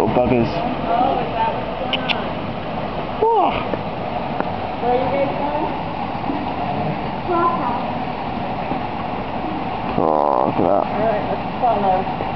little buggers. Oh, is that what's going on? Whoa. Where are you guys going? Oh, look at that. Alright, let's follow.